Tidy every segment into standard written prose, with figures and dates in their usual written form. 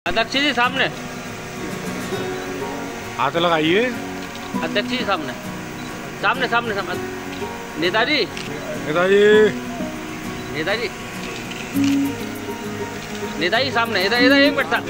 अध्यक्ष जी सामने हाथ लगाइए। अध्यक्ष जी सामने सामने सामने सामने नेताजी नेताजी नेताजी नेताजी सामने इधर इधर एक मिनट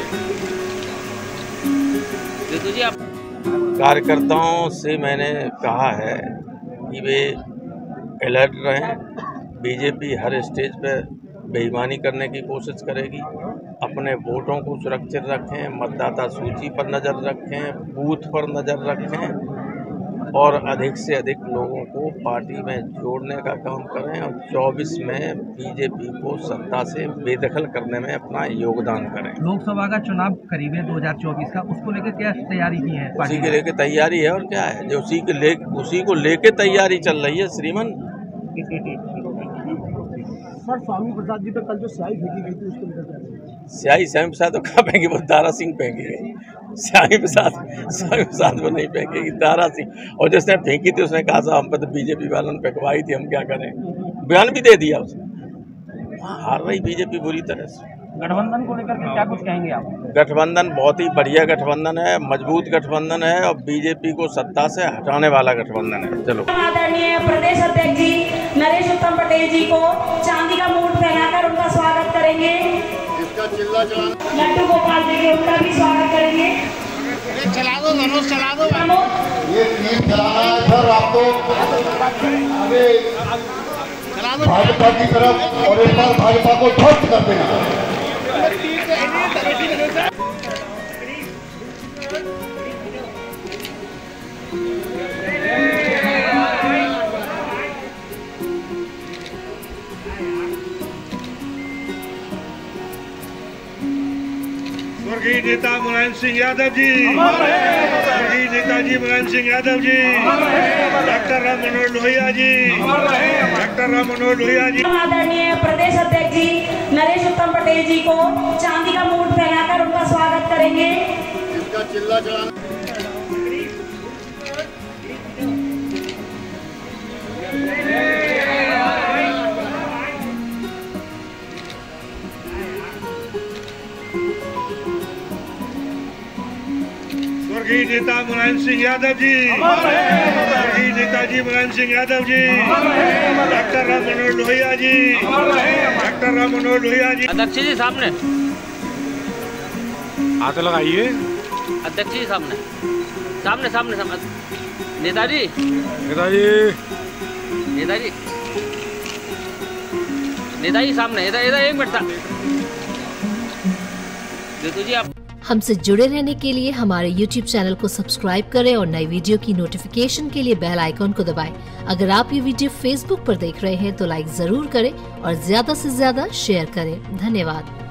जी। आप कार्यकर्ताओं से मैंने कहा है कि वे अलर्ट रहें। बीजेपी हर स्टेज पर बेईमानी करने की कोशिश करेगी। अपने वोटों को सुरक्षित रखें, मतदाता सूची पर नज़र रखें, बूथ पर नज़र रखें और अधिक से अधिक लोगों को पार्टी में जोड़ने का काम करें और 24 में बीजेपी को सत्ता से बेदखल करने में अपना योगदान करें। लोकसभा का चुनाव करीब है 2024 का, उसको लेकर क्या तैयारी की है? उसी के लेके तैयारी है और क्या है, जो उसी को लेके तैयारी चल रही है श्रीमान। सर, स्वामी प्रसाद जी पर कल जो स्याही फेंकी गई थी उसको लेकर स्याही स्वामी प्रसाद तो कहाँ फेंकी, वो दारा सिंह फेंकी गई। स्वामी प्रसाद वो नहीं फेंकेगी, दारा सिंह। और जिसने फेंकी थी उसने कहा था हम पर तो बीजेपी वालों ने फेंकवाई थी, हम क्या करें। बयान भी दे दिया उसने। हार रही बीजेपी बुरी तरह से। गठबंधन को लेकर क्या कुछ कहेंगे आप? गठबंधन बहुत ही बढ़िया गठबंधन है, मजबूत गठबंधन है और बीजेपी को सत्ता से हटाने वाला गठबंधन है। चलो। आदरणीय प्रदेश अध्यक्ष जी नरेश उत्तम पटेल जी को चांदी का मुकुट पहनाकर उनका स्वागत करेंगे। इसका चिल्ला चला लड्डू गोपाल जी के उनका भी स्वागत करेंगे। चला दो मनोज, चला दो। ये टीम चलाना है सर आपको आगे भाजपा की तरफ और इस बार भाजपा को ध्वस्त कर देना। स्वर्गीय नेता मुलायम सिंह यादव जी, स्वर्गीय नेताजी मुलायम सिंह यादव जी, डॉक्टर राम मनोहर लोहिया जी, डॉक्टर राम मनोहर लोहिया जी। आदरणीय प्रदेश अध्यक्ष जी नरेश उत्तम पटेल जी को चांदी का मुकुट पहनाकर उनका स्वागत करेंगे। इसका चिल्ला चला स्वर्गीय नेता मुलायम सिंह यादव जी, स्वर्गीय नेताजी मुलायम सिंह यादव जी, डॉक्टर राम मनोहर लोहिया जी, डॉक्टर राम मनोहर लोहिया जी। अध्यक्ष जी सामने हाथ लगाइए। अध्यक्ष जी सामने सामने सामने सामने नेताजी नेताजी नेताजी नेताजी सामने इधर इधर एक मिनट जी। आप हमसे जुड़े रहने के लिए हमारे YouTube चैनल को सब्सक्राइब करें और नई वीडियो की नोटिफिकेशन के लिए बेल आइकॉन को दबाएं। अगर आप ये वीडियो Facebook पर देख रहे हैं तो लाइक जरूर करें और ज्यादा से ज्यादा शेयर करें। धन्यवाद।